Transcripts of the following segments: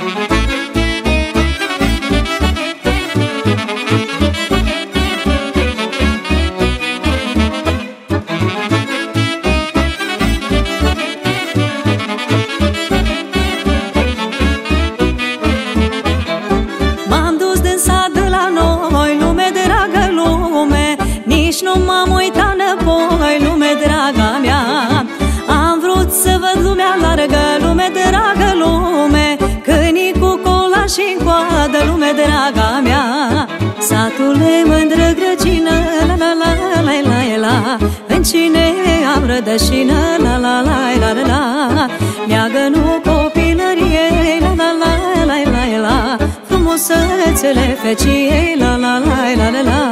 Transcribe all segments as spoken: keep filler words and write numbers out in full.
Nu m-am uitat înapoi, lume draga mea. Am vrut să văd lumea largă, lume dragă, lume, câinii cu cola și-n coadă, lume draga mea. Satule mândră grăcină, la la la la la la, în cine am rădășină, la la la la la la. Neagă-nu copilărie, la la la la la la, frumusețele feciei, la la la la la la.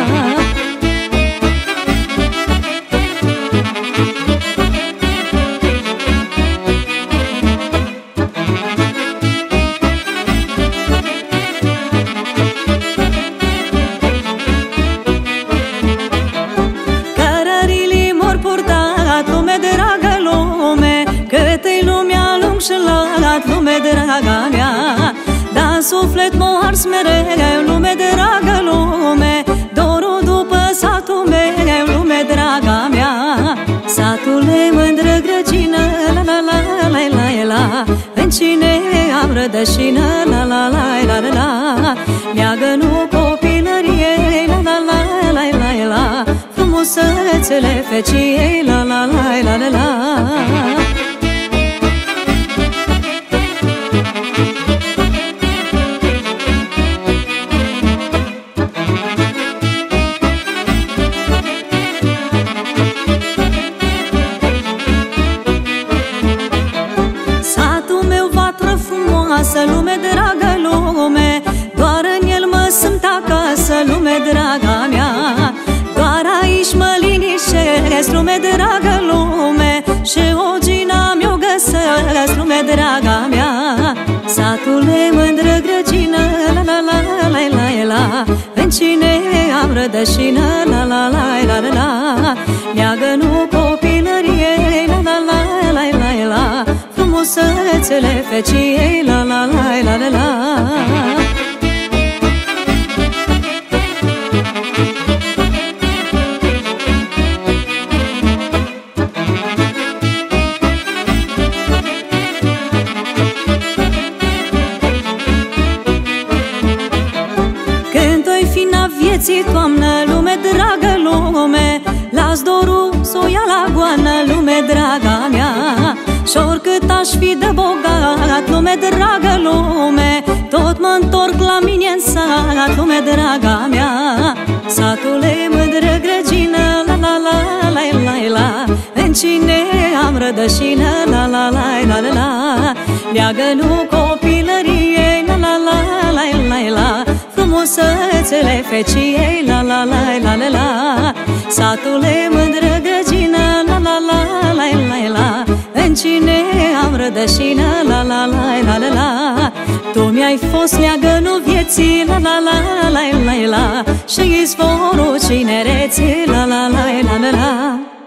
Lume draga mea, dar suflet mă ars mereu, lume dragă, lume, dorul după satul meu, lume draga mea. Satule mândră grăcină, la la la la la la, în cine am rădășină, la la la la la la. Neagă-nu copilărie, la la la la la la, frumusețele feciei, la la la la la la. Lume dragă, lume, doar în el mă simt acasă, lume draga mea. Doar aici mă linișesc, lume dragă, lume, și ogina mi-o găsesc, lume draga mea. Satule mândră grăcină, la la la la la la, în cine am rădășină, la la la la la la. Neagă-nu copilărie, la la la la la la, frumusețele feciei, la la la la la la. Când o-i fi na vieții toamnă, lume dragă, lume, las dorul s-o ia la goană, lume draga mea. Și oricât aș fi de bogat, lume dragă, lume, tot mă-ntorc la mine în sat, lume draga mea. Satule mândră grăcină, la la la la la la, în cine am rădășină, la la la la la la. Neagă-nu copilărie, la la la la la la, frumusețele feciei, la la la la la la. Satule mândră grăcină, la la la la la la, în cine am rădășină, la la la la la la. Tu mi-ai fost leagănul vieții, la la la la la la, și izvorul cinereții, la la la la la la.